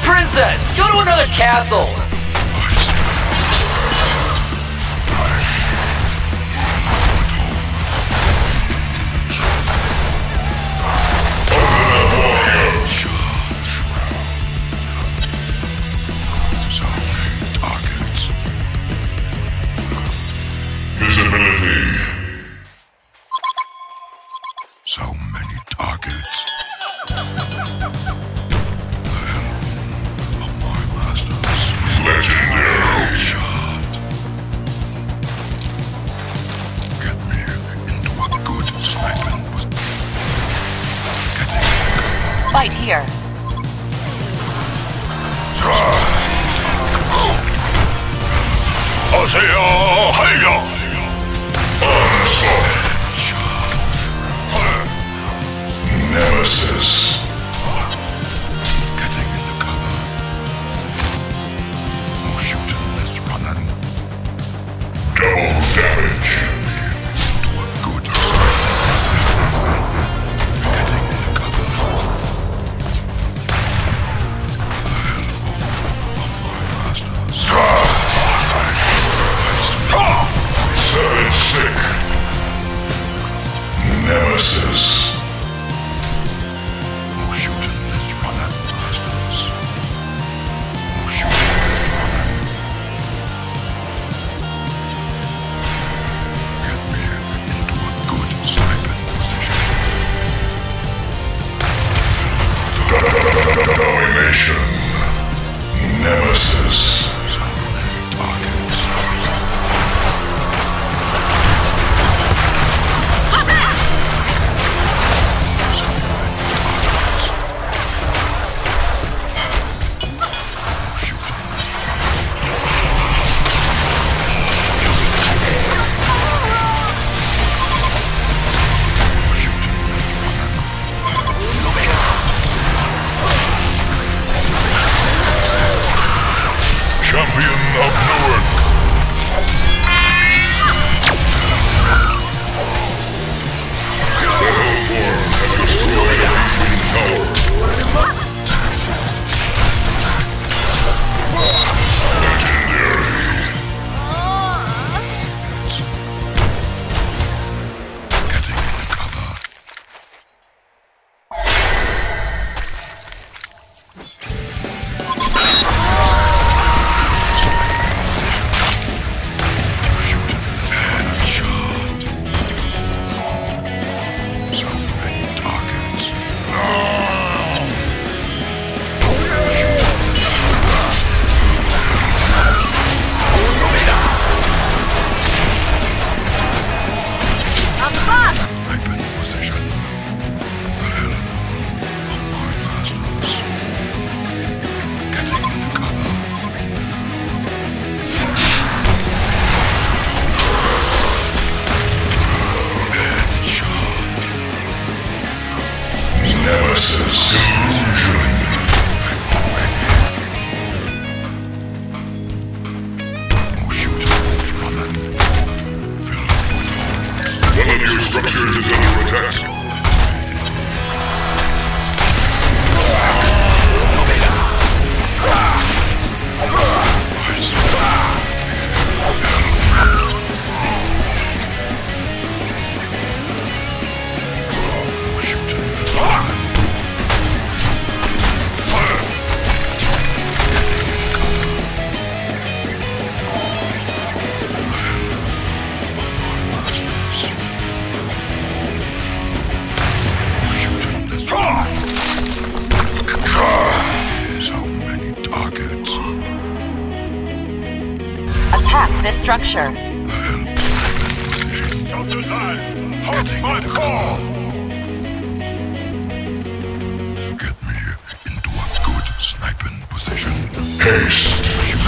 Princess, go to another castle. Visibility. So many targets. Legendary shot. Get me into a good sniping position. Fight here. Onslaught. Nemesis. Getting into cover. No shooting, less running. Double damage. To a good getting into cover. Seven sick. Nemesis. No shooting, let's run at masters. No shooting, let's run at. Get me into a good sniping position. Domination. Nemesis. Targets. Champion of Newerth. The Hellborn have destroyed a beacon tower. Legendary. Getting into cover. Nemesis illusion. No shooting, running. One of your structures is under attack. Attack this structure. My call. Get me into a good sniping position. Haste.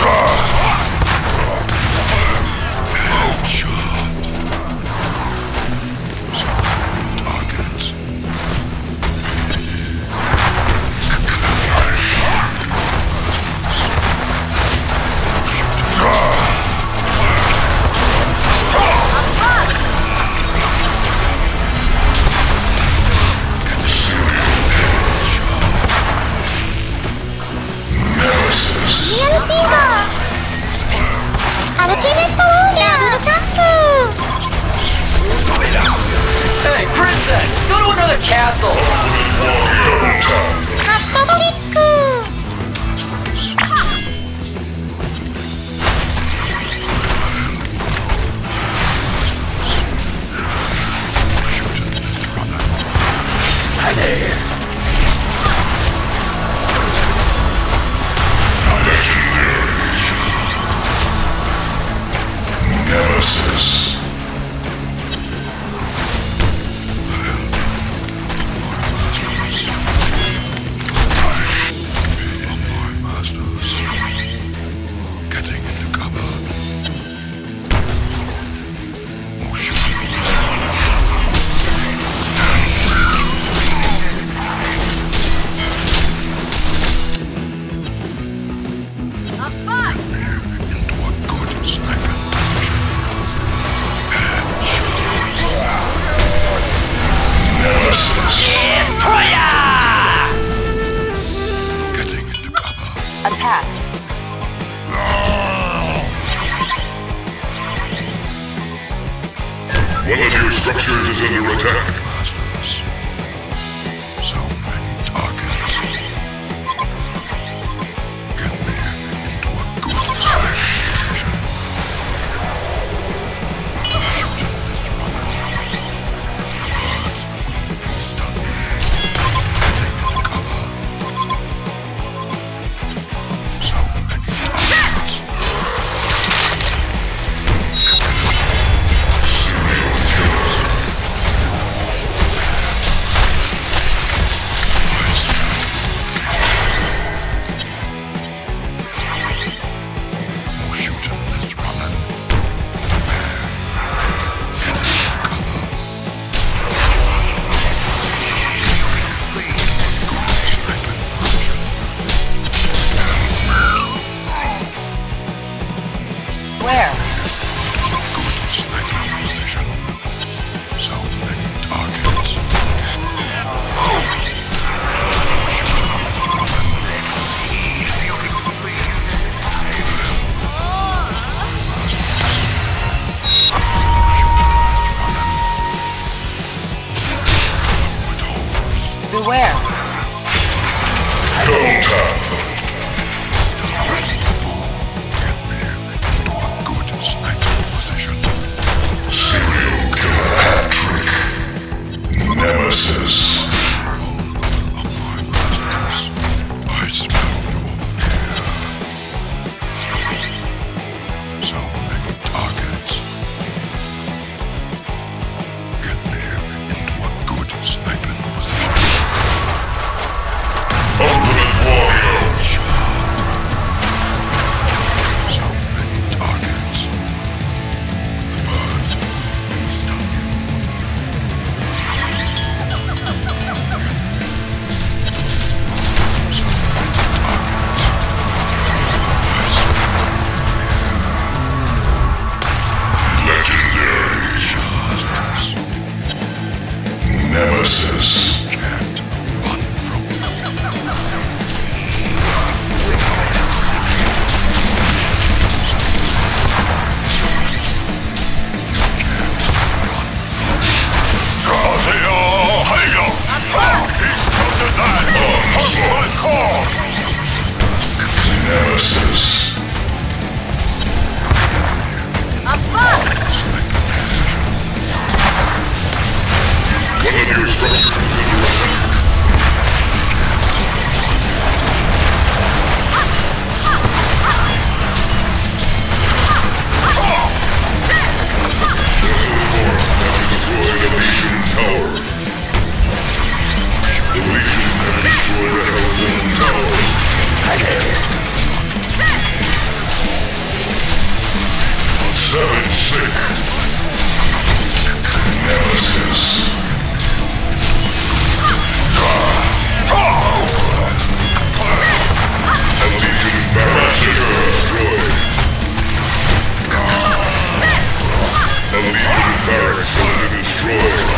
Headshot. Targets. castle. Double tap. Nemesis. Getting into cover. Oh shit. Into a good sniper position. Nemesis. Getting into cover. Attack. One of your structures is under attack. Masters. So many targets. Get me into a good position. Shooting this runner. Birds will be stunned. Getting into cover. So many targets. Where? Good sniping position. So many targets. Beware. Double tap. Get me into a good sniping position. Serial killer hat trick. Nemesis. Of my masters, I smell your fear. So many targets. Get me into a good sniping position. Ultimate warrior. So many targets. The birds will be stunned. So many targets. Legendary. Nemesis. Can't run from Nemesis. One of your structures is under attack. Destroy the Legion Tower. The Legion has destroyed the HoN Tower. Seven sick. Nemesis. A Legion barracks destroyed. A Legion barracks destroyed.